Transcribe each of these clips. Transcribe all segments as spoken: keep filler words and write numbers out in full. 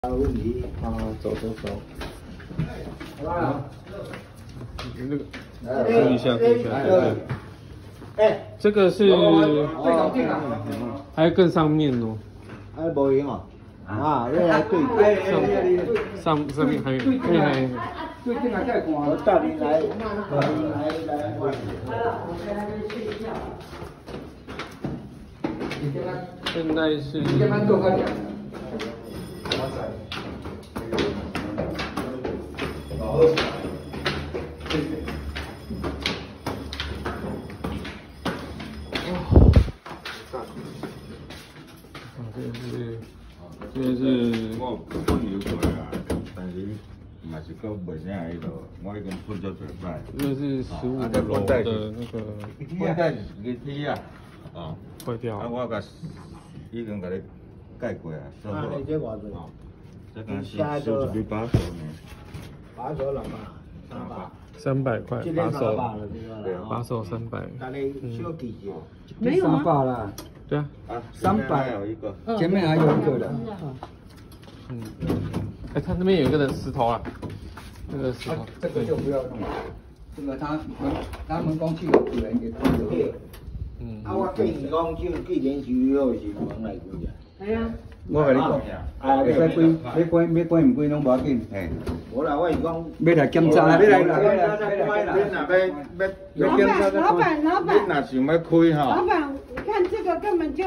问题啊，走走走， 好吧？ 那个注意一下，注意一下，对。 哎， 这个是，还有更上面哦。 还无赢哦。啊，你来对上上上面还有，对还有。 最近还在看，我带你来，来来来。 现在是。这是，这是我喷油过啊，但是嘛是够袂啥迄落，我已经喷咗几摆。 这是十五楼的那个。 喷带是一梯啊，哦， 坏掉。 啊，我甲已经甲你改过啊，做好。 这偌济？ 这个是收一百手呢。 把手两百，三百。 三百块，把手。 对把手三百。 但你小记住。 没有三百啦。 对啊。 啊， 三百有一个。 前面还有一个的。 嗯。哎，它那边有一个石头啊，那个石头。 这个就不要弄了。这个他们他们讲去有人给他有。 嗯。啊，我建议讲，就既然是要是门来开啊。 系啊。 我跟你讲，啊，要关要关要关唔关拢无要紧，嘿。 无啦，我是讲。 要来检查，要来要来要来要来。 你若要要老板，老板，老板。 你若想要开哈。 老板，你看这个根本就。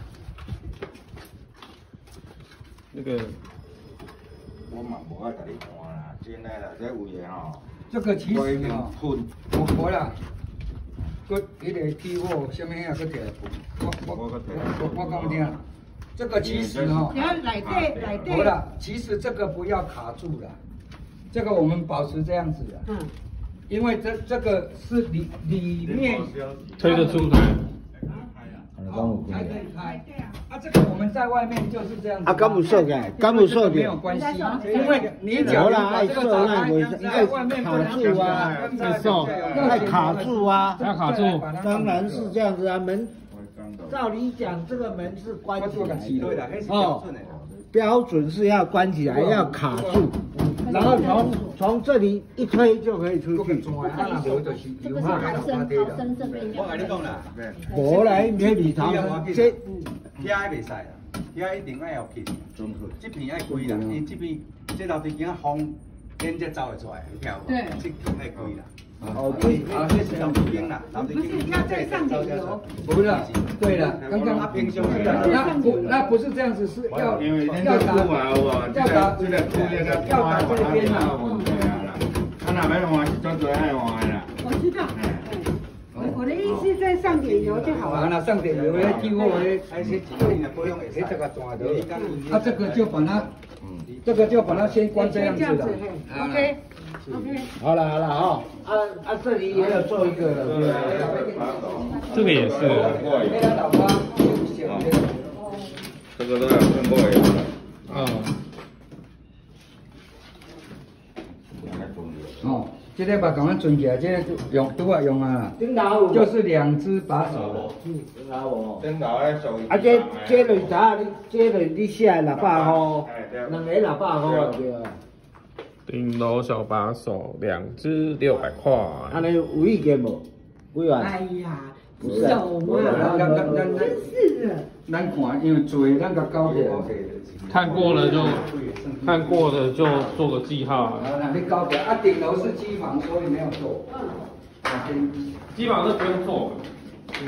那个。 我嘛无爱甲你看啦，真诶啦，这有诶吼。 这个其实吼， 喷， 无无啦。佮迄个起火，什么啊？佮摕来喷。我我我我讲听。这个其实哈， 然后来对来对。 好了，其实这个不要卡住了，这个我们保持这样子的。嗯。因为这这个是里里面推得出来。 哦，还可以开。啊，这个我们在外面就是这样子。 啊，敢有锁起来？敢有锁起来？ 没有关系，因为你讲爱这个锁那会爱卡住啊， 爱锁， 爱卡住啊， 要卡住。 当然是这样子啊，门。照理讲，这个门是关起来的哦，标准是要关起来，要卡住，然后从从这里一推就可以出去。 这个是逃生逃生设备。 我跟你讲啦， 无来你里头这遐袂使啦，遐一定爱有气，这片爱开啦，因为这边这楼梯间风连接走会出来，你听有无？对，这片爱开啦。哦，对，啊，这是楼梯间啦，楼梯间。 不是要再上点油。 不是，对了，刚刚他平常那不那不是这样子，是要要打要打这个这个要打这边啦。 啊，那要换是专专爱换的啦。 我知道。我的意思再上点油就好了。 完了，上点油嘞，激活嘞， 还是几年不用会这个抓的。啊，这个就把它，这个就把它先关这样子的。 OK。OK， 好了好了哈，啊啊这里也有做一个， 这个也是， 这个都要喷过油了， 啊， 哦，这个把赶快存起来，这个用都要用啊，就是两只把手， 顶头无， 顶头咧属于， 啊这这类啥，你这类你写六百块，两个六百块对啊。 顶楼小把手，两只六百块。 安尼有意见无？几万？ 哎呀， 不是， 有嘛？真是的。 咱看，因为做咱个高铁， 看过了就看过了就做个记号。 那你高铁啊，顶楼是机房，所以没有做。嗯。 机房是不用做。嗯。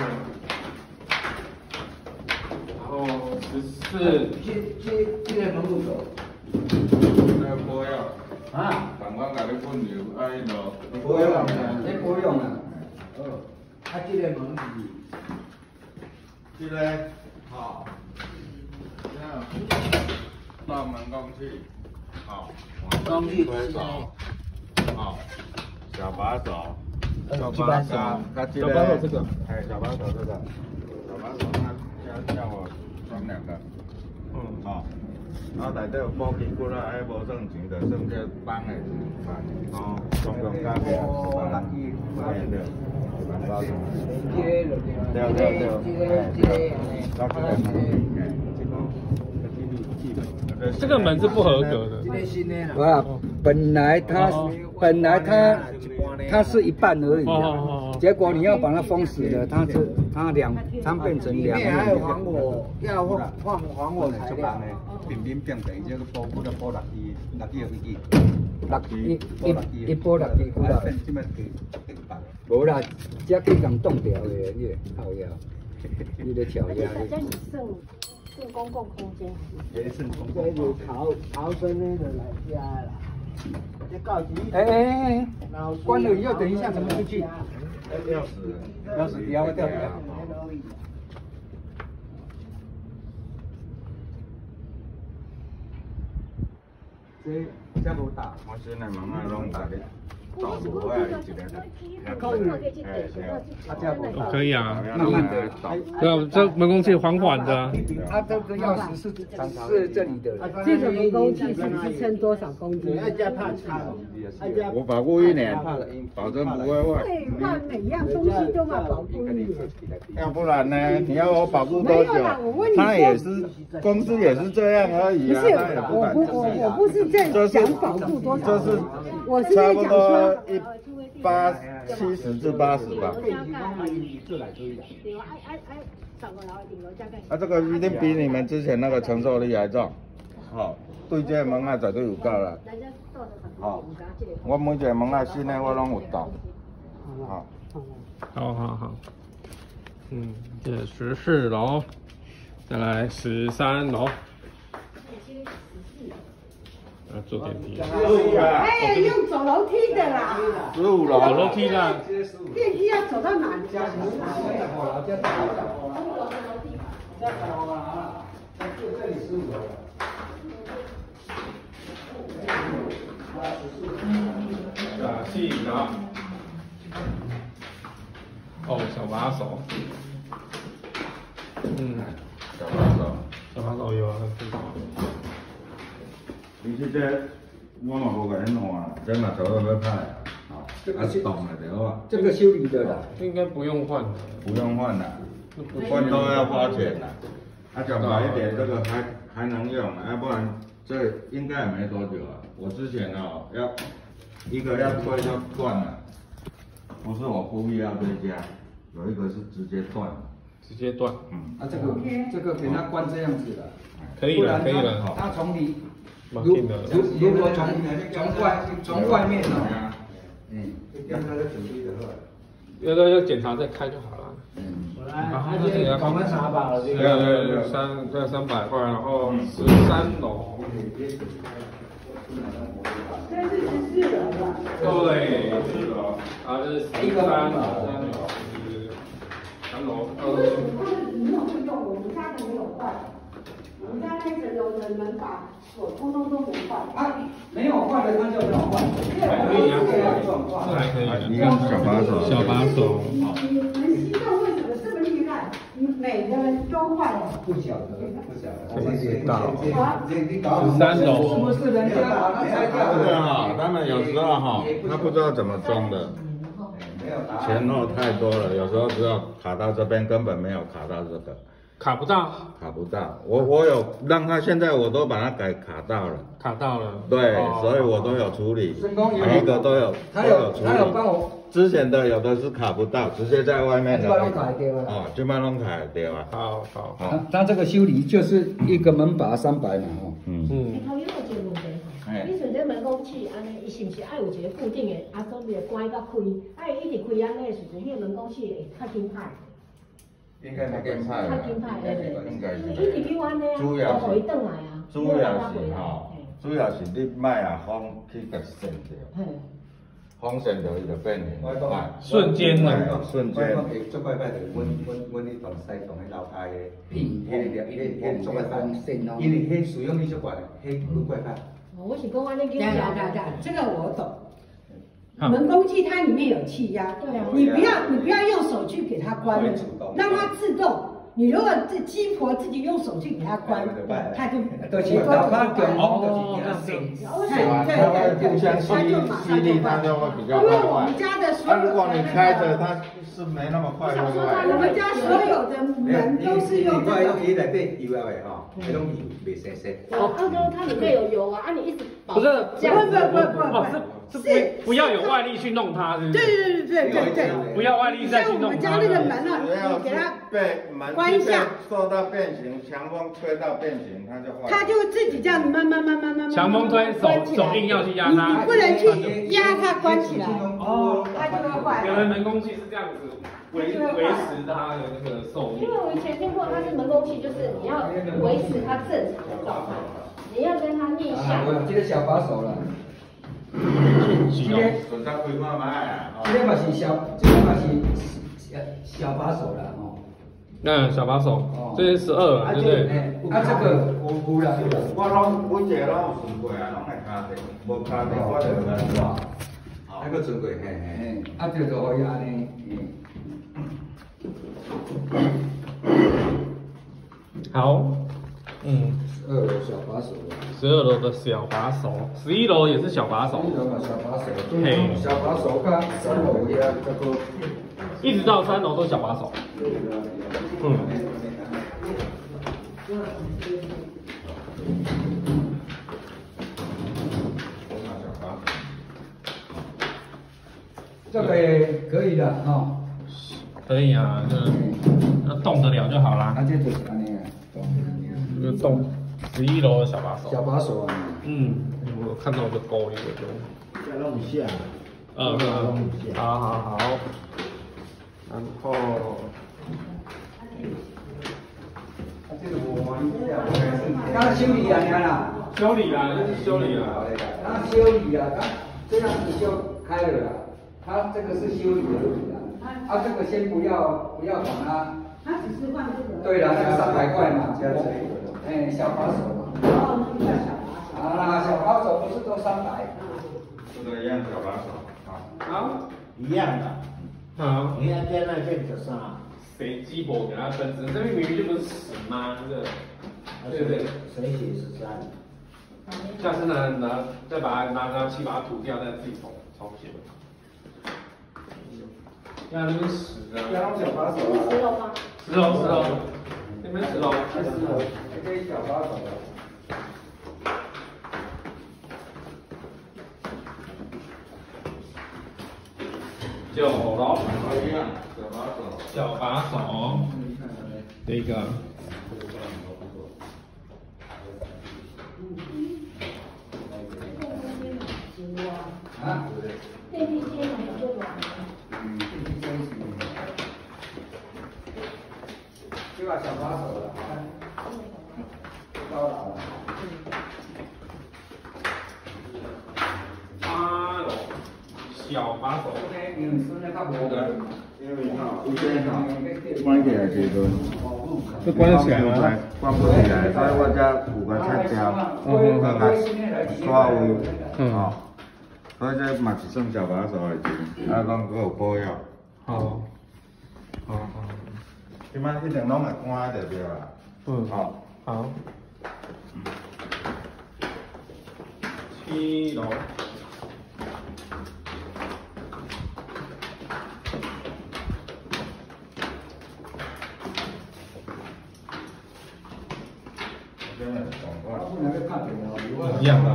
然后十四。 这这这个门路走。 那个不要。 啊， 刚刚甲你喷油，啊，迄落不用啊，你不用啊。 哦，啊，这个门是， 这个好，这样，大门工具，好， 工具推手，好，小把手， 小把手， 小把手这个， 哎，小把手这个，小把手，那要要我装两个，嗯，好。然后内底有补筋骨啊，还无算钱，就算这帮的钱，哦，总共加起来十万，对对，十万八千。对对对，哎，加起来，哎，这个，这个，这个，这个， 这个门是不合格的。 啊，本来它本来它它是一半而已，结果你要把它封死了，它是它两它变成两面。 还有防火，要放放防火材料。 平面变地，这个包不得包六支，六支有几支？ 六一一一波六支，好啦。 这么地地板。 无啦，这去共冻掉的，你靠呀，你咧跳呀。 这是算算公共空间。 也算公这共。 就逃逃生的就来家啦。这告急。 哎哎哎，关了以后等一下怎么出去？ 钥匙， 钥匙底下会掉下来。这这无大， 我现在门啊拢大咧，道路啊一个的， 可以啊， 慢慢的。 对啊，这门工器缓缓的。 它这个钥匙是是这里的。 这个门工器是称多少公斤？ 要加怕差， 我保护一年，保证不会坏。 对，换每样东西都要保护一年。 要不然呢？你要我保护多久？他也是公司也是这样而已啊，他也不敢我我不是在讲保护多少， 就是我是在差不多讲说一八七十至八十吧。啊，这个一定比你们之前那个承受力还重。好，对这个门啊绝对有够啦。好，我每一个门啊新的我拢有到。好， 好好好。嗯，这十四楼，再来十三楼。啊，坐电梯。 哎，用走楼梯的啦。 十五楼。 走楼梯啦。 电梯要走到哪里？ 打气闸。哦，小把手。嗯， 小把手， 小把手有啊，知道。 其实这我嘛无甲恁换，这嘛早都要歹啊，啊动了就好。 这个修理的啦， 应该不用换的。 不用换啦，换都要花钱啦。啊，讲白一点，这个还还能用，要不然这应该也没多久啊。我之前哦要一个要退就断了，不是我故意要追加，有一个是直接断。 直接断。 嗯。 啊，这个这个给它关这样子的， 可以了，可以了。 它从里如如如果从从外从外面呢，嗯， 要要要检查再开就好了。 嗯，然后这个我们查吧，这对对对，三这三百块，然后十三楼。 这是十四楼吧？ 对，四楼，啊，这是十三楼，十三楼。 为什么他们没有会用？我们家的没有坏。我们家那层楼的门把锁通通都没坏。 啊，没有坏的它就没有坏， 还可以啊，这还可以的。 你看小把手， 小把手。 你们西藏为什么这么厉害？你每个人都坏了。 不晓得，不晓得。 这么知道。 十三楼。 是不是人家把它拆掉这个哈，他们有时候哈，他不知道怎么装的，前后太多了，有时候只有卡到这边，根本没有卡到这个。 卡不到， 卡不到，我我有让他，现在我都把它改卡到了， 卡到了， 对，所以我都有处理，每一个都有， 他有他有帮我， 之前的有的是卡不到，直接在外面的， 哦， 就把弄卡掉啊， 好好好， 他这个修理就是一个门把三百嘛，吼， 嗯嗯。 头有一个问题吼，你像这门工器安尼，伊是不是爱有一个固定的，啊，总是关到开，啊，伊一直开安尼的时阵，迄个门工器会较紧歹。 应该没更派了，应该是。 伊直叫安尼啊，都互伊转来啊。 主要是吼，主要是你莫啊风去甲扇掉，风扇掉伊就变形， 瞬间呐， 瞬间。 做拜拜的，阮阮阮迄栋西栋迄楼下的，迄个迄个做拜拜，因为迄使用率足悬，迄愈怪歹。 我是讲安尼叫。 对对对，这个我懂。门工器它里面有气压，对啊，你不要你不要用手去给它关，让它自动。你如果这鸡婆自己用手去给它关，它就都是老板讲哦， 对对对， 互相吸吸力，它就会比较快。 因为我们家的所有， 如果你开着，它是没那么快，会不会？ 我们家所有的门都是用这个。 伊内底油了的吼， 那种袂生生。 哦，澳洲它里面有油啊，啊你一直保不是， 这样不不不不哦是是不不要有外力去弄它，是不是？ 对对对对对对。 不要外力再去弄它。 像我们家那个门啊，你给它被门关一下， 受到变形，强风吹到变形，它就坏。 它就自己这样慢慢慢慢慢慢。 强风推手手硬要去压它， 你不能去压它关起来， 哦， 它就会坏。 原来门工器是这样子维维持它的那个寿命。 因为我以前听过它是门工器，就是你要维持它正常的状态，你要跟它逆向。 我这个小把手了。 今天手上规划买啊， 这个嘛是小，这个嘛是小小把手了哦。 那小把手，这是十二，对不对？ 啊，这个我估了， 我拢每一个拢有算过啊，拢系卡的，无卡的我就来抓。 那个算过，嘿嘿， 啊，这就可以安尼。 好，嗯， 十二楼小把手。 十二楼的小把手，十一楼也是小把手。 十一楼嘛小把手， 嘿， 小把手跟三楼一样，叫做。 一直到三楼都小把手。嗯。 这个也可以的哈。 可以啊，就要动得了就好啦。 啊，这就是安尼啊，动。 就动。十一楼的小把手。 小把手啊。 嗯，我看到就勾一个就。 再弄一下。 嗯嗯，好好好。然后。 刚修理啊，你看啦。 修理啦，就是修理啦。 刚修理啊，刚这样子就开了啦。它这个是修理而已啦。啊，这个先不要不要把它。 它只是换这个。 对了，那个三百块嘛，这样子。哎，小把手嘛。 哦，那个叫小把手。 啊，小把手不是都三百？ 这个一样小把手，好。 好， 一样的。 好。 你看在那变十三。 谁鸡婆给他分支？这边明明就不是十吗？这个，对不对？ 谁写十三？ 下次呢，拿再把它拿拿漆把它涂掉，再自己重重写。那那边十啊。 要用小把手啊。 十楼吗？ 十楼，十楼，那边十楼， 十楼，这个小把手啊。 九楼， 一样，小把手。 小把手，这个。 啊？ 电梯间没有这种。 嗯，电梯间是。这把小把手了，高了了。 八楼，小把手。 嗯，现在差不多的。 因为哈，有些哈，关起来这个。 是关得起来吗？ 关不起来，所以我这有个菜椒，嗯，看看刷位，哦，所以这嘛是算小把手的钱，啊，讲佫有保养。 好，好好。 即摆一定拢会关得着啦。 嗯， 好， 好。七楼。一样的。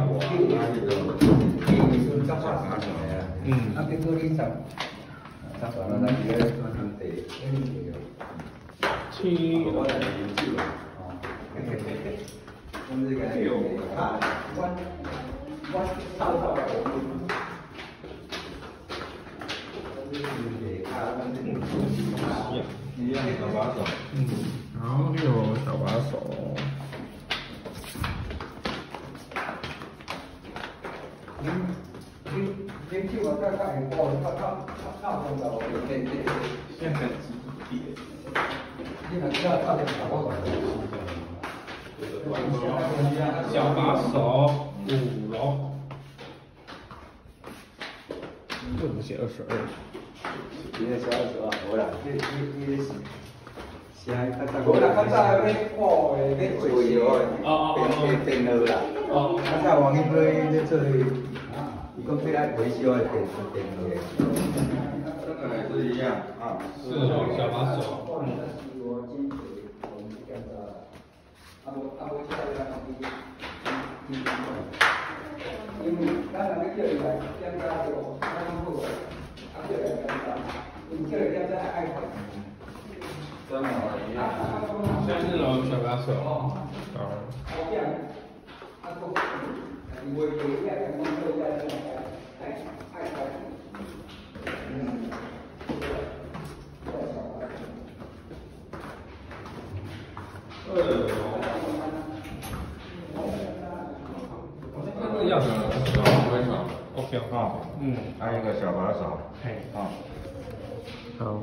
嗯。 啊，别个你上，上船了，那几个兄弟， 七楼。 六。啊，我我操操。 一样小把手。 嗯，然后六楼小把手。 你你你去我这看很多，他他他他碰到我，对对对。 现在几点？ 你能知道他在哪个馆？ 小把手五楼。为什么写二十二？ 你在写二十二，我啦，你你你是。是啊，较早我啦，较早要补的，要做油的，电电电脑啦。哦。较早王英辉在做，伊讲起来维修的电电脑的。 这个也是一样啊。 是哦，小把手。嗯。 无啊无这个东西，嗯，因为咱人咧叫伊来检查着，咱好个，啊叫伊来检查，因为叫伊检查爱看。真好， 像那种小把手。哦。哦。 啊，不，我有一个工作在那个爱爱看。嗯。 二楼。那个要什么？为什么 ？OK 哈。嗯。 还有一个小把手。 嘿。好。好。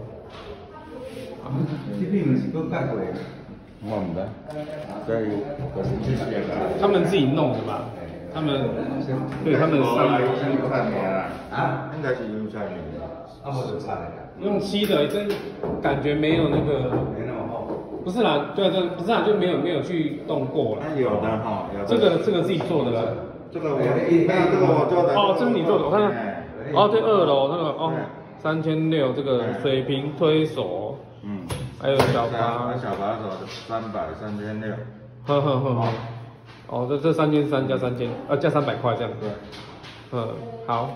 这边不是搁盖过的。 我唔知，所以就是这些啦。 他们自己弄的吧？他们对他们上来是油菜面啦。啊？应该是油菜面。 啊，不是菜。 用漆的，真感觉没有那个。 没那么厚。 不是啦，对对，不是啦，就没有没有去动过了。 那有的哈，有的。 这个这个自己做的啦。 这个我没有，这个我做的。 哦，这是你做的，我看看。哦，对，二楼那个哦，三千六，这个水平推手。嗯。还有小把小把手三百三千六， 呵呵呵呵，哦，这这三千三加三千，呃，加三百块这样子。对，嗯，好。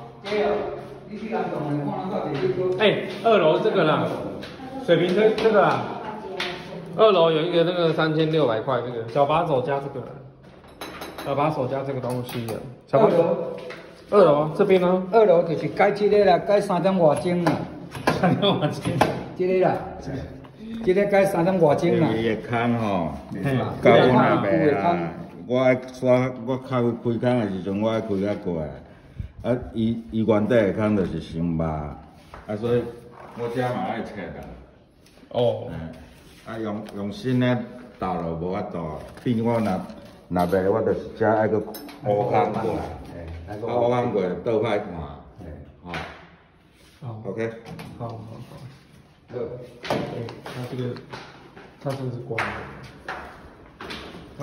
哎，二楼这个啦，水平推这个啦，二楼有一个那个三千六百块，这个小把手加这个，小把手加这个东西的。小把手。二楼这边呢？ 二楼就是改这个啦，改三点外钟啦。 三点外钟。 这个啦。这个改三点外钟啦。 伊个坑吼，高那边啦。我爱刷，我开开坑的时阵，我爱开较过来。啊，伊伊原底个坑就是伤肉，啊，所以我遮嘛爱切啦。 哦。 啊，用用新的倒落无法度，变我若若袂，我就是遮爱个乌坑过来，啊乌坑过来倒歹看，吼。好 OK。 好好好。对，它这个，它这个是光的。好。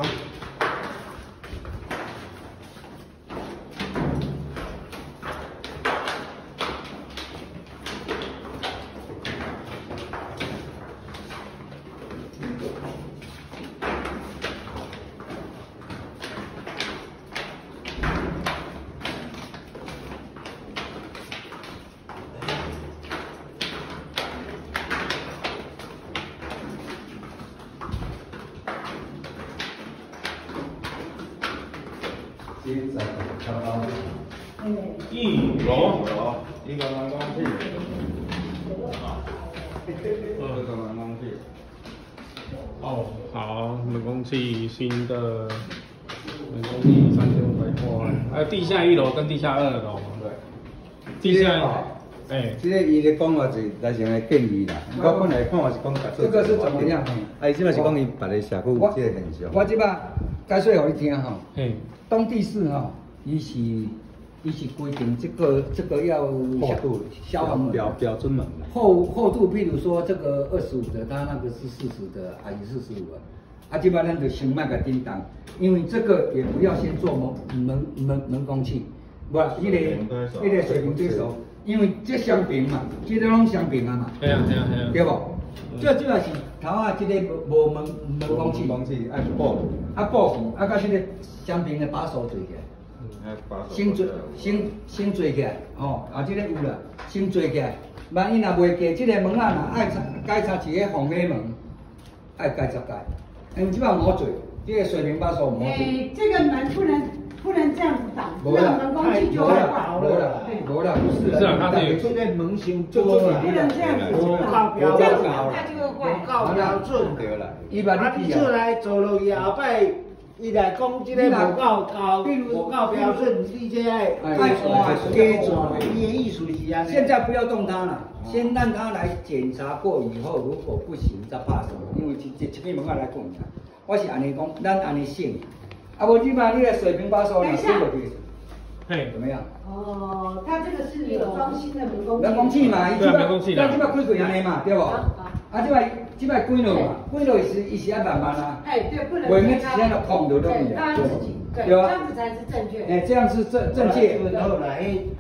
一楼， 一个冷空气，啊，这个冷空气。 哦，好，冷空气新的，冷空气三千五百块，还有地下一楼跟地下二楼，对，地下，哎， 这个伊咧讲话是来先来建议啦，我本来看话是讲这个是怎么样？ 哎，即摆是讲伊别个社区有这个现象。 我即摆解说互你听吼， 嘿， 东地市吼，伊是。伊是规定这个这个要厚度消防标标准门厚厚度，譬如说这个二十五的，它那个是四十的，还是四十五的？啊，基本上就先卖个叮当，因为这个也不要先做门门门门工器，不，一个一个水平对手，因为这相平嘛，这个拢相平啊嘛， 对啊对啊对啊， 对不？最主要是头啊，这个无门门工器， 门工器爱补， 啊补去，啊甲这个相平的把手对起来。先做先先做起来，吼，啊，这个有啦，先做起来。万一若袂过，这个门啊，若爱插改插一个防火门，爱改则改。因为即摆无做，这个水平把手无做。 诶，这个门不能不能这样子挡，让门工器就会薄了。 无啦，不是。 是啊，它是这个门型多了， 不能这样子高标准， 它就会坏。 高标准对啦。 啊，你出来做落去后摆。伊来讲，即个无够高，无够标准，你这爱爱抓加抓，你的意思是安尼。 现在不要动它了，先让它来检查过以后，如果不行再怕什么？因为一一一个门啊来讲，我是安尼讲，咱安尼想。啊，无你把你的水平把手拿伸过去，嘿，怎么样？ 哦，它这个是有装新的门工器。 门工器嘛， 对，门工器的。 咱即摆开过安尼嘛，对不？啊，即摆。即摆关落嘛，关落是伊是要慢慢啊， 哎对，不能外面直接就控就对了， 对，他自己，对，这样子才是正确。 哎，这样是正正确。 然后来，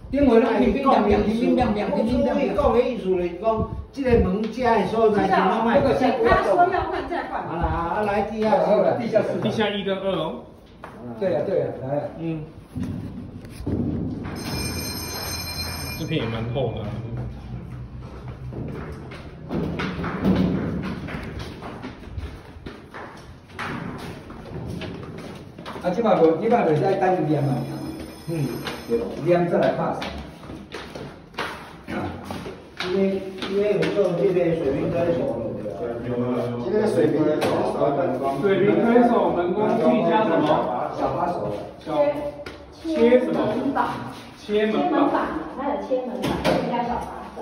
顶回拢平平亮亮，平平亮亮，平平亮亮。 讲的意思就是讲，这个门加的所在是慢慢。 他说要换再换。 好了，啊来地下室了，地下室。 地下一跟二楼。 对呀对呀，来。 嗯。这片也蛮厚的。 啊，即摆无，即摆就是爱等伊念嘛。嗯，念再来拍。 因为因为有做这个水平推手，这个水平推手， 水平推手门工具加什么？ 小把手。 切切什么？板。 切门板，还有切门板，加小把手。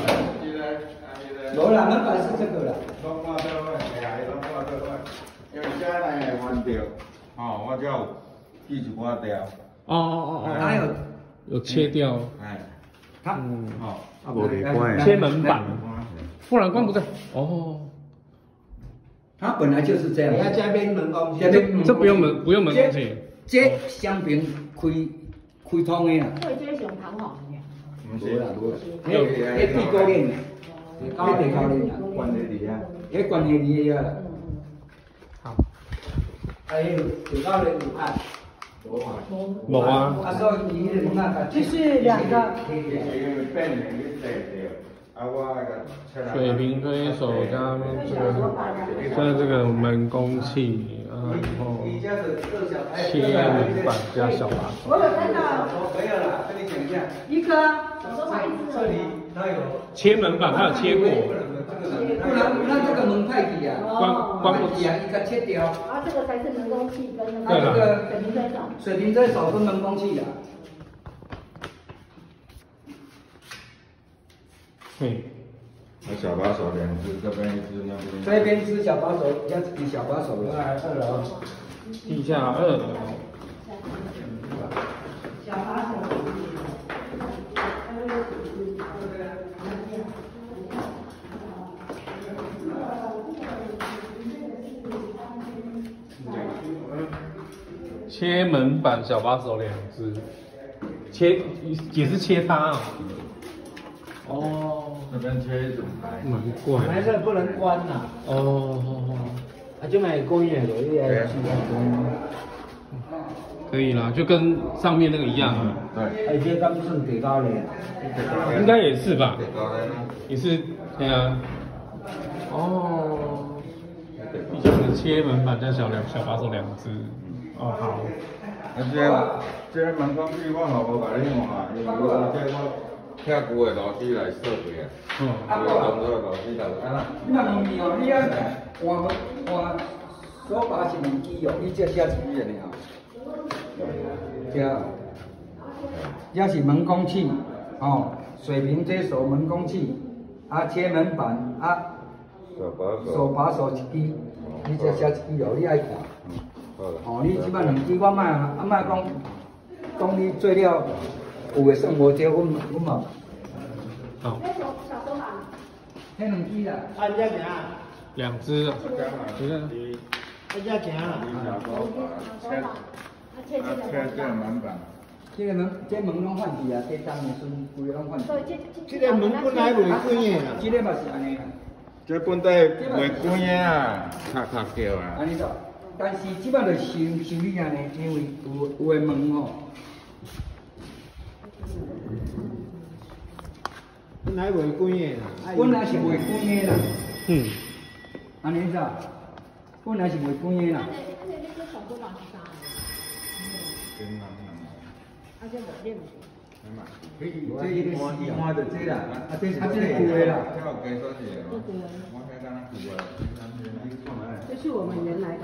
无啦，门板是这个啦。 拢挂倒位，系啊，拢挂倒位，因为遮呢会翻掉，哦，我就锯一寡掉。 哦哦哦， 还有有切掉。 哎， 它， 嗯， 哦，啊无离关。 切门板，富兰冠不在。哦。 它本来就是这样。 要加边门工具。 这这不用门，不用门工具。 这双边开开通的啦。 对，这是用弹簧的。 唔是啦， 迄迄地高链，迄地高链啊， 关在底下。 迄关在底下。 好。 还有地高链有按。 冇啊。 啊，所以伊迄个门啊， 就是两个。 水平推手加这个，加这个门工器，然后切门板加小把手。 我有看到。 没有啦，跟你讲一下。 一个。 这里它有。 切门板，它有切过。 不然那这个门派底啊， 关关不起啊，一个切掉。 啊，这个才是门工器跟那个。 对了。水平推手。 水平推手跟门工器啊。 对。 那小把手两只，这边一只，那边。 这边是小把手，要比小把手了。 来二楼。 地下二楼。 小把手。 切门板小把手两只，切也是切它啊。哦。 那边切一种牌。 蛮怪。 白色不能关呐。 哦。 啊，就买工业的，一个。 可以啦，就跟上面那个一样啊。 对。 而且刚是地高链。 应该也是吧。 地高链。 也是，对啊。哦。地下的切门板加小两小把手两只。哦，好。 啊，这这门工具我嘛无甲你换，因为我这我拆旧的螺丝来设备啊。嗯。旧的动作螺丝来，啊啦。 你若问你哦，你啊换换手把是两支哦，你这写一支的呢？对啊。这是门工器，哦，水平推手门工器，啊切门板啊。 手把手。 手把手一支，你这写一支哦，你爱看。哦，你即摆两支我莫啊，啊莫讲讲你做了有诶算无对，阮阮嘛。 好。 迄两支啦。 按价钱。 两支啊。 一个。 按价钱啊。 切切这个门板。 这个门，这门拢换去啊，这当的孙规个拢换去。 这个门本来袂关的啦。 这个嘛是安尼啦。 这本来袂关的啊，卡卡叫啊。 安尼做。但是即摆就修修理安尼，因为有有诶门吼， 本来袂关的啦， 本来是袂关的啦。 嗯。 安尼做，本来是袂关的啦。 啊，这无练唔这一个是换的这啦，啊这啊这个旧的啦。 这是我们原来的。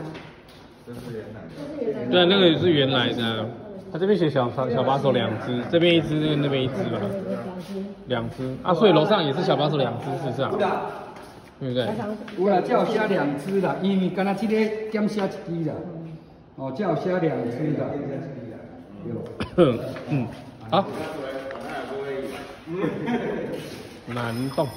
对，那个也是原来的。他这边写小小把手两只，这边一只，那那边一只吧。两只啊，所以楼上也是小把手两只，是不是啊？对不对？ 有啦，叫写两只啦，因为刚才这个减写一支啦。哦，叫写两只啦。 嗯嗯，好。难动。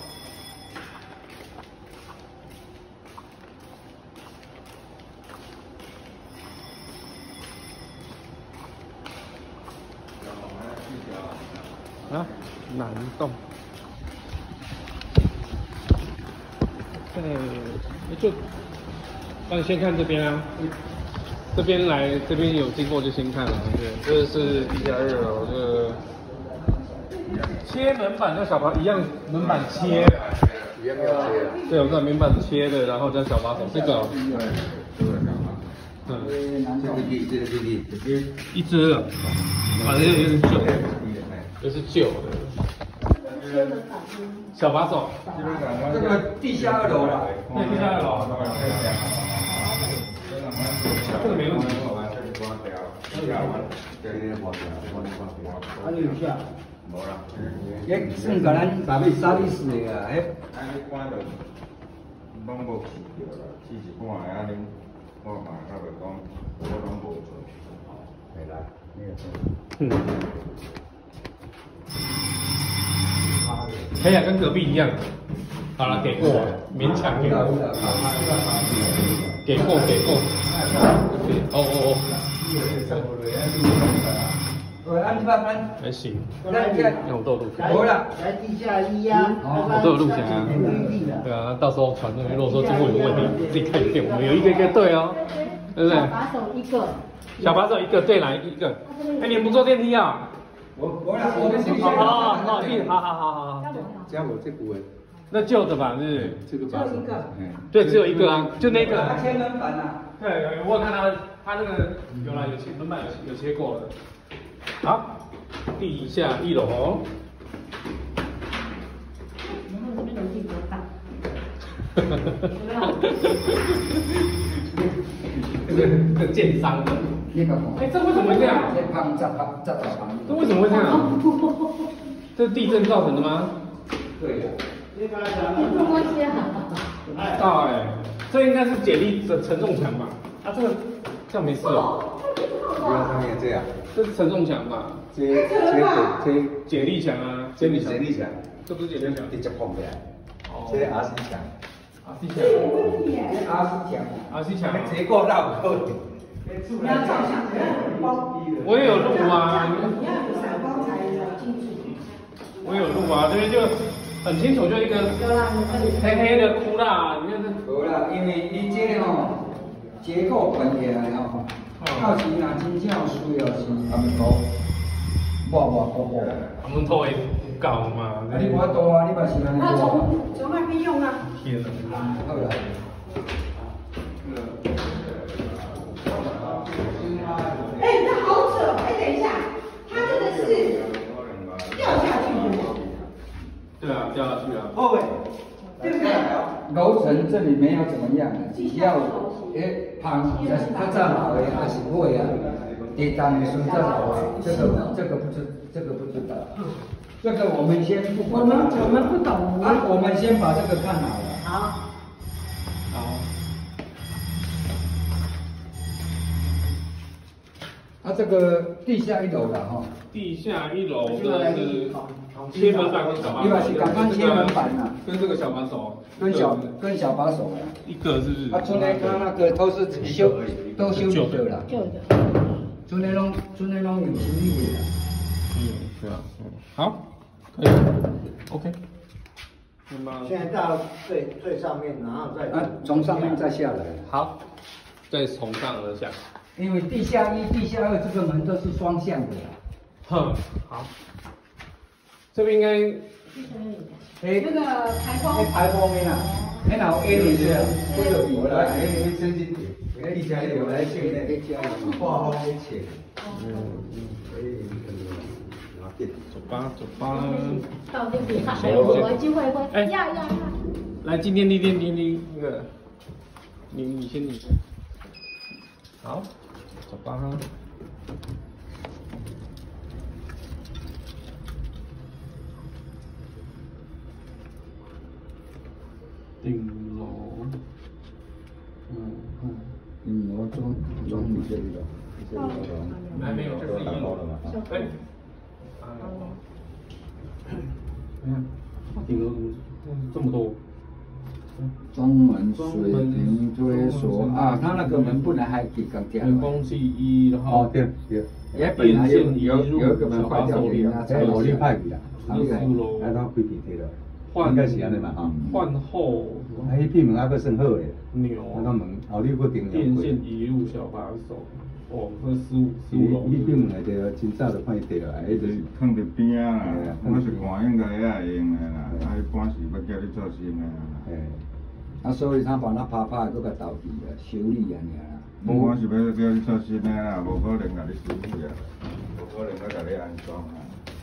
啊，南洞。对，就，那你先看这边啊。这边来，这边有经过就先看了。对，这是地下二楼，这个切门板跟小把一样，门板切。一样要切。对，我知道门板切的，然后加小把手，这个。嗯。这个地，这个地，一只了，反正有点旧，这是旧的。小把手。 这个地下二楼了。 对，地下二楼。这个没问题。 还有下。 无啦。 也算甲咱啥物啥意思个？哎。 安尼关着，拢无去着啦，试一半个安尼，我嘛较袂讲，我拢无做。会来，你也做。 嗯。可以啊，跟隔壁一样。好了，给过，勉强给过。给过，给过。哦哦哦。还行，那我都有录下来。 来地下一呀， 我都有录下来。对啊，到时候传出去，如果说经过有问题，自己看一遍。我们有一个一个对哦，对不对？ 小把手一个。 小把手一个，对，来一个。哎，你们不坐电梯啊？ 我我我们先。 好好好，好好好好好。 加我这股。 那旧的吧，是这个把手。 对，只有一个啊，就那个。 切门板啊。 对，我有看他，他那个有啦，有切门板有有切过了。好，地下一楼。 然后这边楼梯比较大。 这个这个建商的。哎，这为什么会这样？这为什么会这样？这是地震造成的吗？ 对的。 不关系啊。 哎，大哎，这应该是解力的承重墙吧？啊，这个这样没事哦。 不用上面这样。 这是承重墙吧？ 这这这解力墙啊，解力墙。 解力墙， 这不是解力墙， 直接放起来。哦。这 R C 墙。 R C 墙。 R C 墙。 R C 墙。 结构绕不透。 我也有录啊。我有录啊，这边就很清楚，就一个黑黑的窟窿，你看这。 无啦，因为你这个吼结构关起来吼，到时若真正有需要是阿门头，抹抹抹抹。 阿门头会搞嘛？ 啊，你无多啊，你嘛是安尼。 那从从那边用啊。 天哪！ 好啦。 哎，那好扯！哎，等一下，它这个是掉下去的。 对啊，掉下去啊。 后尾，对不对？ 楼层这里没有怎么样，只要诶旁它在哪位还是会啊？地当的时候在哪位？这个这个不知这个不知道。这个我们先不管。 我们我们不懂。 啊，我们先把这个看好了。 好。 好。 啊，这个地下一楼的哈。 地下一楼的是切门板跟小把手。 你把是刚刚切门板呐， 跟这个小把手， 跟小跟小把手啊。 一个是。 啊，村内他那个都是修都修旧的啦。 旧的。 村内拢村内拢有修理的啦。 嗯，对啊，嗯，好，可以 ，OK。 现在到最最上面，然后再啊，从上面再下来。 好，再从上而下。 因为地下一、地下二这个门都是双向的。 哼，好。这边应该。 哎， 那个台风。 台风的啦，那然后 A 零的，这个比来 A 零的升级点，地下一楼来现在 A 加一，画风一切。嗯嗯 ，A 零可能拿电。 走吧，走吧。 到这里还有我机会会。哎呀呀呀！ 来进电梯，电梯，电梯，那个，你你先，你先。好，走吧。顶楼， 嗯嗯，顶楼装装你这里的，这里的还没有，这是一楼了嘛？哎，嗯，顶楼怎么这么多？ 中门水平推锁啊，它那个门本来还给钢铁。 人工记忆，然后哦对对。 也本来有有有一个门坏掉，才火力派去啦，啊，你来来当开皮贴了，应该是安尼嘛哈。 换后， 啊，迄片门还佫算好诶， 牛， 那个门后里佫定电线一路小把手，哦，这十五十五楼。 迄片门内底真早就看伊跌落来，迄就是放伫边啊啦，我是看应该遐会用诶啦，啊，一般是要叫你做新诶啦。 嘿，啊，所以他把那拍拍佫甲投资啊，修理安尼啦。 无我是要叫你做新诶啦，无可能甲你修理啊，无可能要甲你安装啊。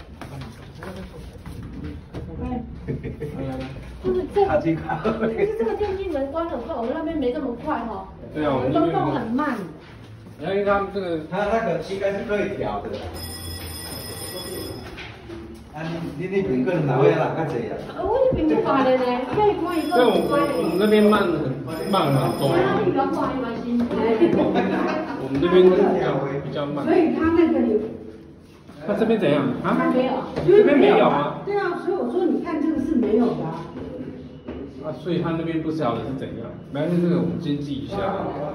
就是这个，其实这个电梯门关很快，我们那边没这么快哈。 对啊，我们都动很慢。 因为他们这个， 它那个应该是可以调的。啊，你你那边个人哪位啦？较济啊？ 我那边不快的呢，可以可以对，我们那边慢慢很多。我们这边比较慢。 所以他那个里。 他这边怎样啊？ 没有， 这边没有吗？ 对啊，所以我说你看这个是没有的。 啊，所以他那边不晓得是怎样。来，这个我们先记一下。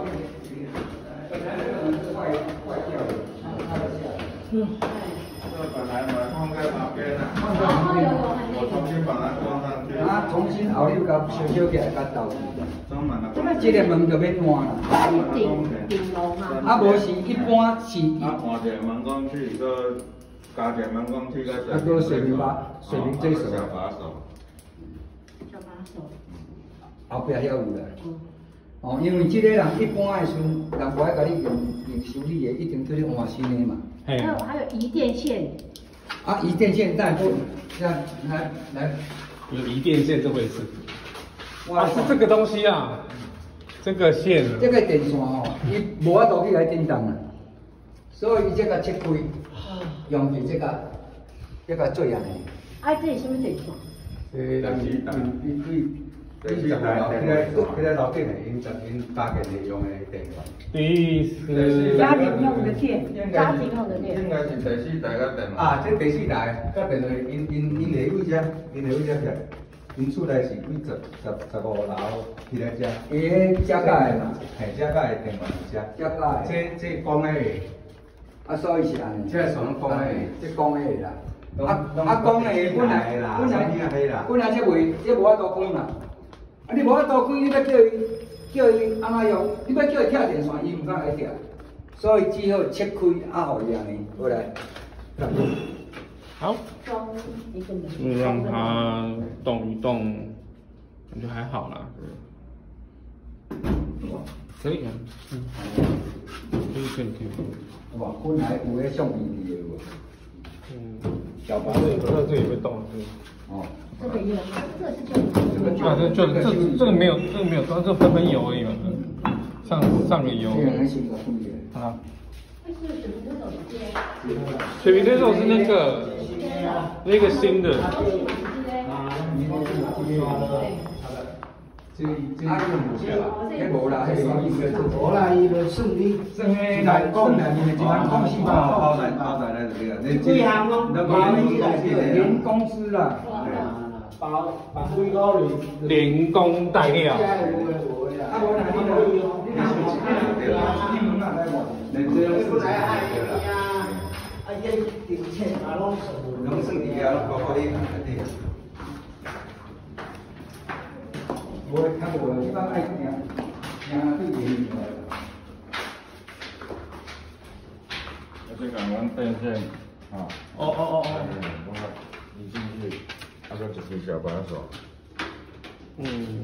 嗯。 本来嘛放在旁边啦，我重新把它装上去。 啊，重新后里甲修修起来，甲斗。 装满了。 这个门就要换啦。 顶顶楼嘛。 啊，无是一般是。 啊，换一个门工器，个加一个门工器，个啊，个水平把水平这手。 小把手。 小把手。 后壁遐有啦。哦，因为这个人一般的时阵，人不爱甲你用用修理的，一定叫你换新的嘛。 还有还有移电线。 啊，移电线带不？这样来来。 有移电线这回事。哇，是这个东西啊，这个线。 这个电线哦，伊无法度去来震动啊，所以伊这个切开，用是这个这个做样的。 啊，这是什么电线？ 诶，人伊伊伊。第四台，起来起来楼顶的，因因家庭的用的电源。 第四。 家庭用的电， 家庭用的电。 应该是第四台个电。 啊，这第四台，个电话因因因下位遮，因下位遮遐，因厝内是几十十十五楼起来遮。伊迄遮架的嘛，嘿，遮架的电源是遮。遮架的。这这讲的，啊，所以是安尼。这是从讲的，这讲的啦。啊啊，讲的本来本来本来这袂这无法度讲啦。啊！你无法度开，你要叫伊叫伊安怎用？你要叫伊跳电线，伊唔敢来跳，所以只好切开啊，好样呢。过来， 好，就让它动一动，感觉还好啦。可以啊，嗯，可以可以可以。 哇，本来有迄橡皮的喎。 嗯，小把这这这也会动，是。哦。 这个有，这个是就啊，这就这这个没有，这个没有，它这喷喷油而已嘛，上上个油。啊。水平推手是那个那个新的。 这这个无啦，迄个伊个无啦，伊个算你算诶人工啦，你们一般公司嘛，包在包在那这个， 几项咯，包起来连公司啦。 包包几个人？ 连工带料。 啊，我哪里可以？你拿手机对啦，你们哪来玩？你这样是来爱的呀？啊，伊顶钱啊，拢算，拢算伫遐，包包你哪里？我看我一般爱听，听对联的。 这个我电线啊。 哦哦哦哦。 我移进去，那个就是小把手。 嗯。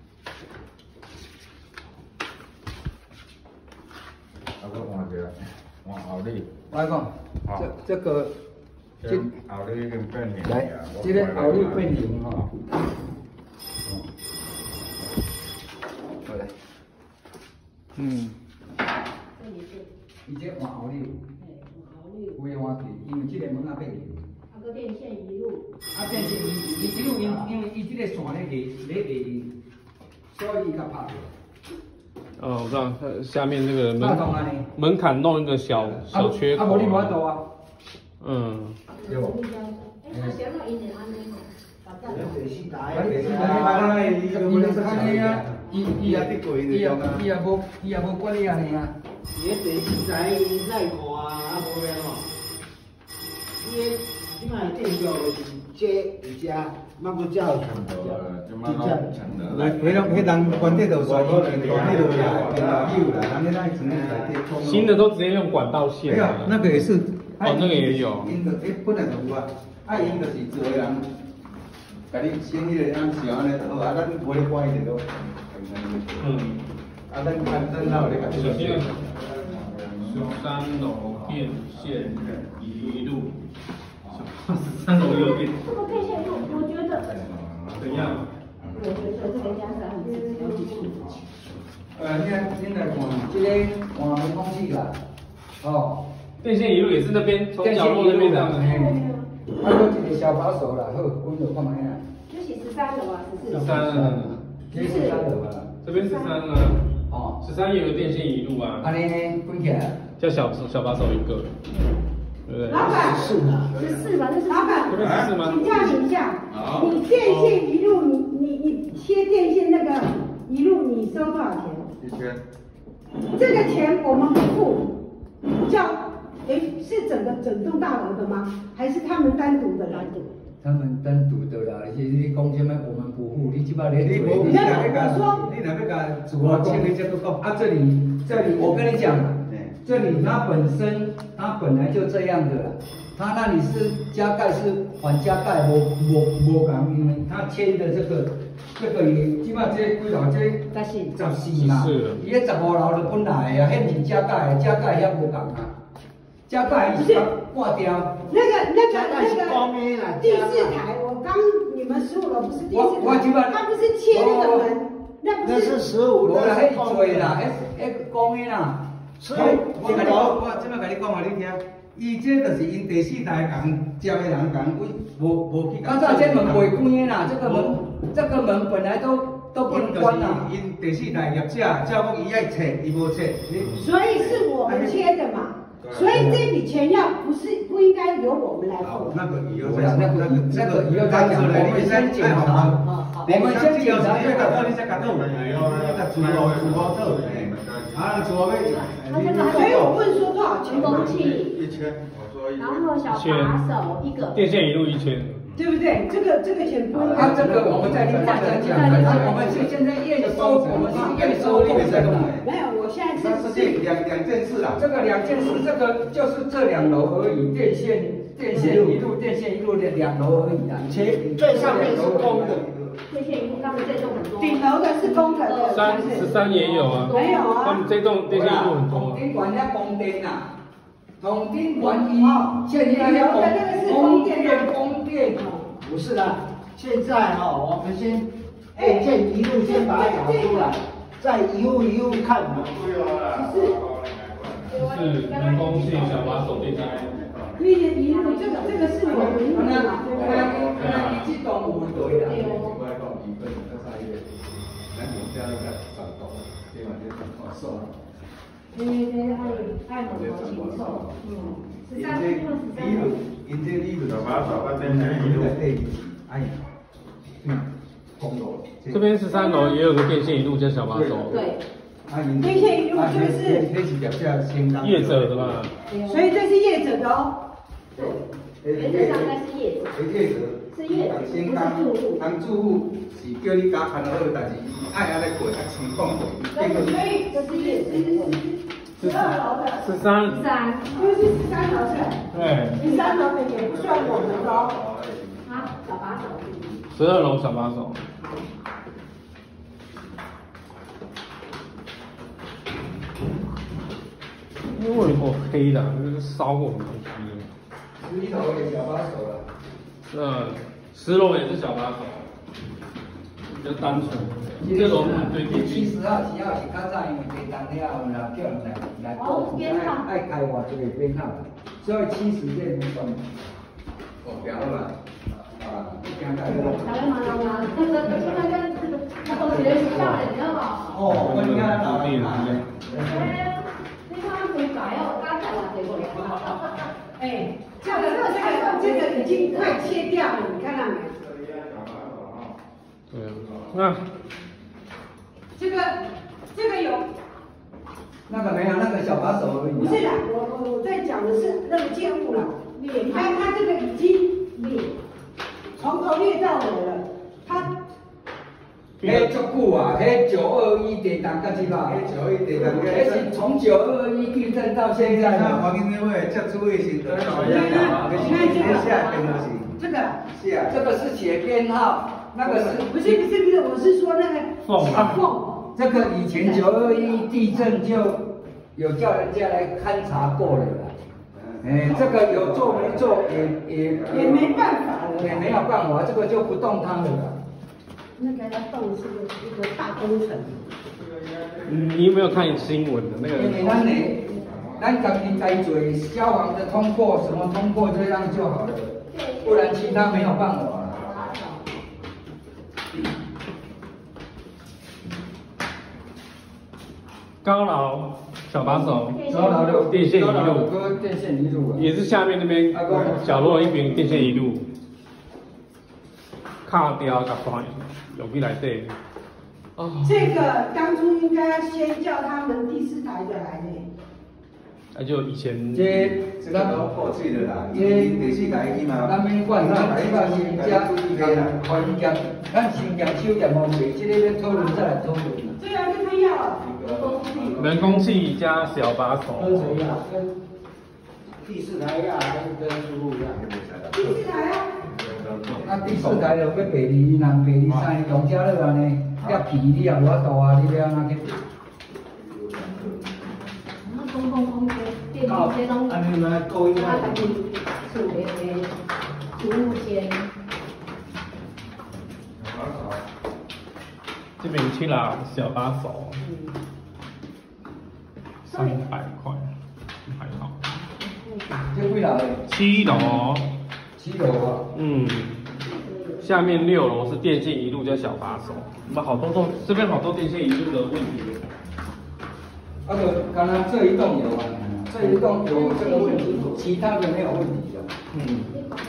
那个换一个，换后里。 我讲，这这个， 这后里已经变形来，这个后里变形哈。过来。嗯。伊这换后里。规换去，因为这个门啊变形。 啊，个电线一路。 啊，电线伊伊一路因因为伊这个线咧下咧下，所以伊较拍着。 哦，我知道，下面这个门门槛弄一个小小缺口。 啊，无你无法度啊。 嗯。 对无？ 哎，想到一年安尼吼，把这。 第四台， 第四台，伊个门看你啊， 伊伊也得贵，伊也伊也无伊也无管你安尼啊。 伊个电视台耐看啊，啊无咩咯。伊个即摆电视就是这而家，莫搁叫强的，真正强的。 来，迄种迄人关电就刷电电电路啦，电脑有啦，人家那只能来电充。 新的都直接用管道线。 没有，那个也是。 哦，那个也有。 因的诶，本来就有啊，啊因就是做人，甲你先迄个安上安尼，好啊，咱不会关一点都。 嗯。 啊，咱看咱哪有咧甲你做？ 十三楼电线一路，十三楼有电。 这个电线路，我觉得怎样？ 我觉得这个家是很自己要去清楚。 呃，你看，恁来看，这个换门空气啦，哦。 电线一路也是那边从角落那边这样子。 还有一个小把手啦，好，阮就看卖啊。 这是十三楼啊，十四楼。 十三， 这是十三楼啊。 这边十三啊。哦。十三也有电线一路啊。 安尼呢，分起来。 叫小小把手一个，对不对？ 老板， 十四呢？ 十四吧，这是老板， 这边十四吗？ 请教你一下，你电线一路，你你你切电线那个一路，你收多少钱？ 一千。 这个钱我们不付，叫哎是整个整栋大楼的吗？还是他们单独的单独？ 他们单独的啦，而且你讲什么我们不付，你即摆连你无，你若要甲，你若要甲自我清理这个讲啊，这里这里我跟你讲。这里它本身它本来就这样的，它那里是加盖是反加盖，无无无讲，因为它签的这个这个伊即摆这几楼这十四嘛，伊个十五楼就本来啊，迄是加盖，加盖遐无讲啊，加盖伊是挂掉。 那个那个那个第四台，我刚你们十五楼不是第四台，它不是切那个门，那不是十五楼， 那是做啦，迄迄公园啦。 所以，我甲你讲，我即摆甲你讲互你听，伊这就是因第四代共接的人共为无无去。 刚才这门袂关啦，这个门这个门本来都都不能关啦。 因第四代业者，叫讲伊爱拆，伊无拆。 所以是我们切的嘛，所以这笔钱要不是不应该由我们来付。 那个以后再那个那个以后再讲，我们先检查。我们先检查这个。 你再搞到，哎呦，那个厨房厨房头，啊，厨房尾。 所以我问说多少钱？ 空气一千，我说一千。 然后小把手一个。 电线一路一千。 对不对？这个这个钱不应该。 啊，这个我们再另外再讲。我们是现在验收，我们是验收后再弄。 没有，我现在是。 是这两两件事啦。 这个两件事，这个就是这两楼而已，电线电线一路电线一路的两楼而已啊。 其最上面是空的。 电线一路，他们这栋很多。 顶楼的是公的。 三十三也有啊。 没有啊。 他们这栋电线一路很多。 统顶管遐供电啊，统顶管伊现在要供电供电。 不是的，现在哈，我们先电线一路先把它找出来，再一路一路看嘛。 是人工器小把手电线。 一一路这个这个是我们那那那你这栋有对啦。 对对对，爱爱很多禽兽，嗯，十三，因为十三楼。 因这理论小把手啊，电线一路。 哎，嗯，公路。 这边十三楼也有个电线一路叫小把手。 对。 电线一路就是业者的吧？ 所以这是业者的哦。 对，原则上应该是业者。 业者。 是业者，不是住户。 当住户是叫你加看好，但是爱安尼过，啊，情况过。 所以这是业者。十二楼的。 十三。 三。 因为是十三楼是。 对。 十三楼的也不算我们的哦。 啊，小把手。 十二楼小把手。因为为什么黑的？就是烧过什么东西？ 十一楼也小把手了。 嗯，十楼也是小把手，比较单纯。这楼对地七十号、七号是较早因为地动了，然后叫人来来布，爱爱开挖这个编号，所以七十这不算。 哦，不要了。啊， 讲台湾嘛，老嘛，那个那个那个那同学学校的，你知道吗？ 哦，我应该老弟嘛。 哎，你看回改哦，刚才我结果。 哎，这个这个这个已经快切掉了，你看到没？ 对啊，那。 这个这个有。 那个没有，那个小把手而已。 不是啦，我我我在讲的是那个建物啦。你看它这个已经裂，从头裂到尾了，它。 迄足久啊，迄九二一地震到即吧？ 迄九二一地震， 迄是从九二一地震到现在。 那黄金社会接触的是多少年啊？你看这个下编的是这个， 是啊，这个是写编号，那个是不是不是不是，我是说那个缝啊缝。 这个以前九二一地震就有叫人家来勘察过了啦。哎，这个有做没做也也也没办法了， 也没有办法，这个就不动它了啦。 那个要动是一个大工程。 嗯，你有没有看新闻的那个？ 因为咱呢，咱家己该做消防的通过，什么通过这样就好了，不然其他没有办法。 高楼小把手， 高楼的电线一路， 电线一路也是下面那边角落一边电线一路，卡掉甲断，有去来对。哦。 这个当初应该先叫他们第四台的来呢。 那就以前。 这这个都过去了啦，因为第四台去嘛。 咱们管咱起码先加环业，咱先业手业方面，这个要讨论再来讨论。 对啊，跟他要。 人工器加小把手。 跟谁要？跟第四台要，跟跟师傅要。 第四台啊。 啊，第四台就要赔你，若赔你三农家乐安尼，要皮你也无法度啊，你要安怎去？ 公共空间、电梯这种，它才可以处理服务间。 这边去了小把手，三百块，还好。 这几楼？ 七楼。 七楼啊。嗯。 下面六楼是电线一路加小把手，我们好多栋，这边好多电线一路的问题。 啊，就刚刚这一栋有啊，这一栋有这个问题，其他的没有问题的。嗯。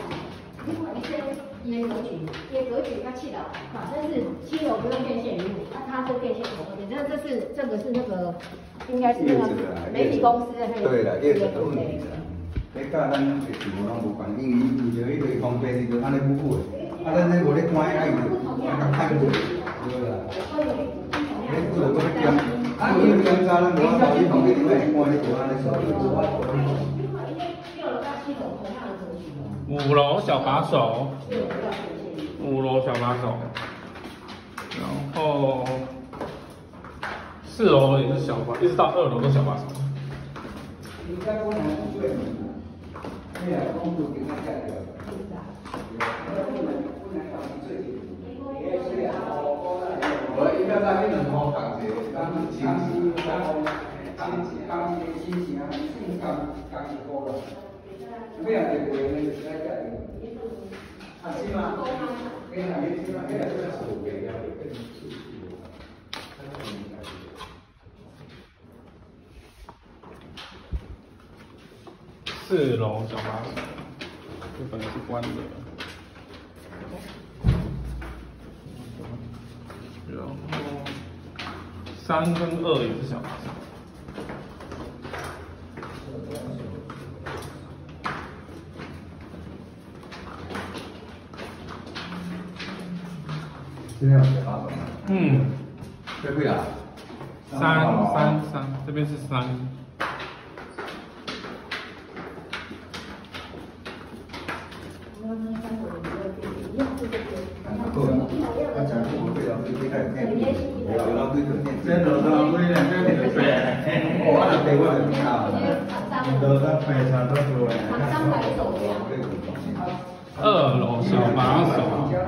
也格局，也格局，它七楼，啊，但是七楼不用电线一路，那它是电线口那边，这这是这个是那个应该是那个媒体公司的那个对了，业者的问题啦。你甲咱是全部拢无关，因为伊有迄个方便，伊就安尼补补的。啊，咱这无咧关爱伊，啊，看过。对啦。你不能够讲，啊，你有检查咱无法度，你旁边你会关你就安尼做。 五楼小把手，五楼小把手，然后四楼也是小把，一直到二楼都小把手。 我应该在你门口讲者，当清洗，当当当清洗啊，清刚刚是好了。没有的，我们是来改的。啊，是吗？跟哪边是吗？跟哪边是我给的？ 四楼小把手，这本来是关的。然后三跟二也是小把手。 这边有小把手吗？ 嗯。 最贵啊？ 三三三，这边是三。 这楼上微两个你的背，我那背我就大了，楼上背上都是我。 二楼小把手。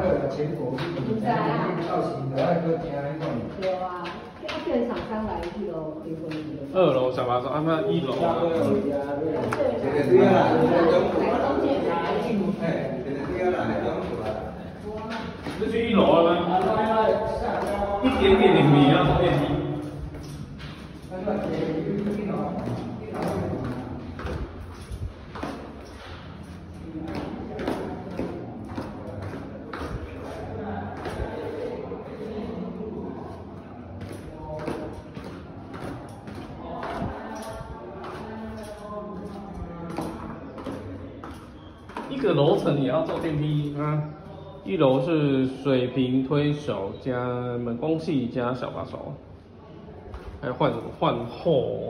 有啊，要变厂商来一楼， 二楼小把手，啊，那一楼啊。 对啊，哎，对啊， 这去一楼了吗？一点点点米啊，电梯。 一个楼层也要做电梯啊。一楼是水平推手加门工器加小把手，还有换换后，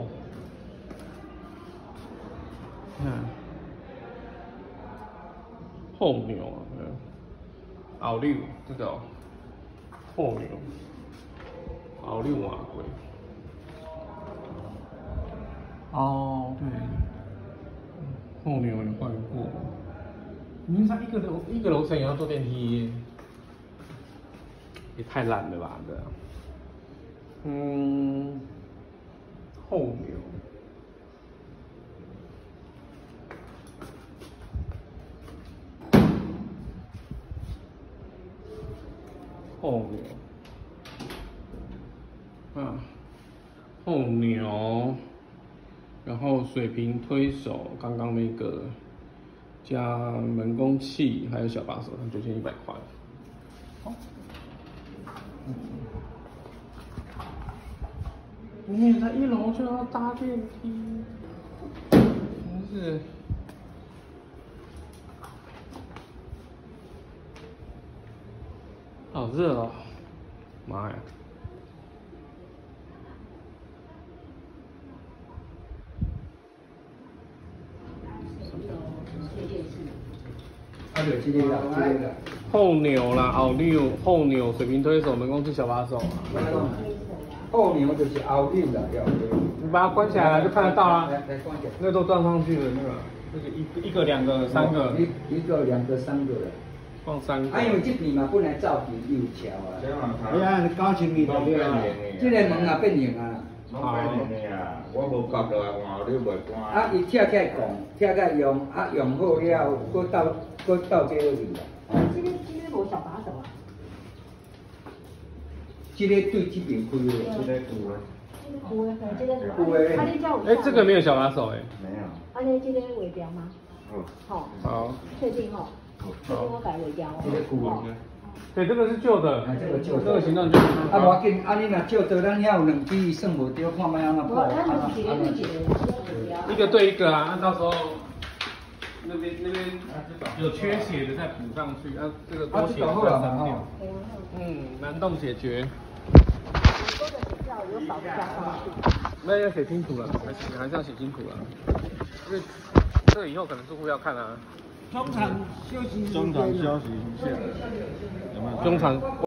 看后钮啊，后六这个哦后钮，后六瓦贵。哦，对，后钮也换过。你看一个楼一个楼层也要坐电梯，也太懒了吧？这样，嗯，后钮，后钮，啊，后钮，然后水平推手，刚刚那个。加门工器，还有小把手，九千一百块。好，嗯，你在一楼就要搭电梯，真是，好热哦，妈呀！ 啊，对，这个啦，这个啦。 后钮啦，后钮，后钮，水平推手，门工器小把手啊。 后钮就是后钮啦，要。 你把它关起来了，就看得到啦。 来来关起来。 那都装上去了，那个，这个一一个、两个、三个。 一一个、两个、三个啦。 放三个。 啊，因为这边嘛本来造边有桥啊。 哎呀，高层面就对啦。 这个门啊变形啊。 好。我无觉到啊，换你袂关。 啊，伊拆起来讲，拆起来用，啊用好了，搁倒，搁倒这个里啦。 啊，这个这个无小把手啊。 这个对这边开的， 这个有啊。 有诶，这个有。 有诶。 啊，你叫我。 哎，这个没有小把手哎。 没有。 啊，你这个尾标吗？ 哦。 好。 好。 确定哦。确定我改尾标哦。 这个旧啊。 对，这个是旧的， 啊，这个旧的， 这个形状旧。 啊，无要紧，啊，你若旧的，咱遐有两支算无对，看卖安怎破。 一个对一个啊，按到时候那边那边有缺血的再补上去，啊，这个多血再删掉。嗯，难洞解决。 多的比较有少的加上去。 那要写清楚了，还是还是要写清楚了，因为这个以后可能住户要看啊。 中场休息。 中场休息一下，有没有？ 中场。